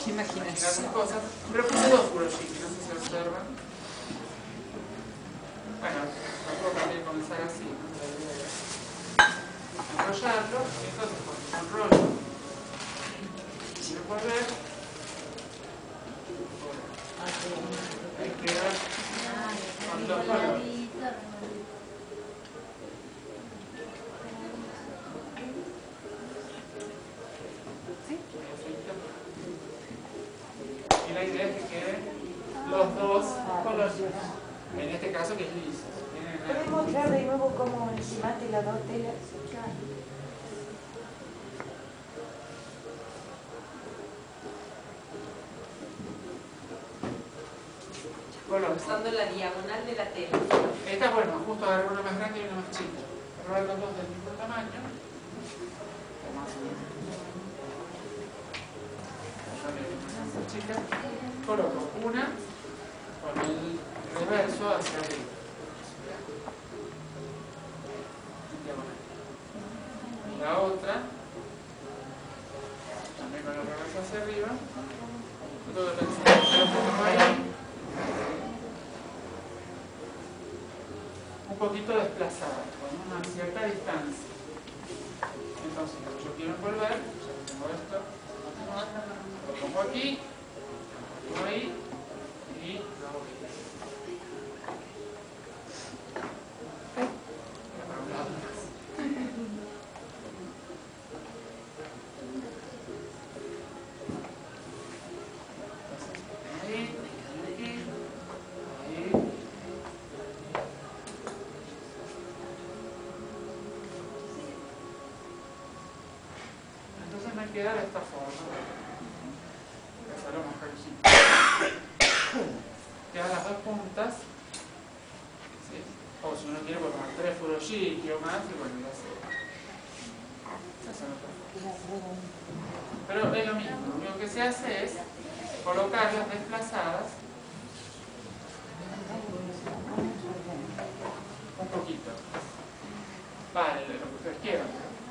Qué imaginación. Cosas, pero puse dos furoshiki, no sé si observan. Bueno, no puedo también comenzar así, ¿no? Enrollarlo, entonces cuando enrollo, quiero correr, ahí queda con dos colores. Y la idea es que queden los dos colores, en este caso que es liso. ¿Puedes mostrar de nuevo cómo encimaste las dos telas? Usando la diagonal de la tela. Esta, bueno, justo agarrar una más grande y una más chica. Agarrar los dos del mismo tamaño. O más o menos. Más chica. Coloco una con el reverso hacia arriba. La otra también con el reverso hacia arriba. Todo lo pongo ahí. Un poquito desplazada, con una cierta distancia. Entonces, cuando yo quiero envolver, ya tengo esto, lo pongo aquí, lo pongo ahí y lo hago aquí. Queda de esta forma. Quedan las dos puntas. ¿Sí? O si uno quiere, puede tomar 3 furoshiki o más, y bueno, ya se hace otra forma. Pero es lo mismo. Lo único que se hace es colocarlas desplazadas un poquito. Vale, lo que ustedes quieran.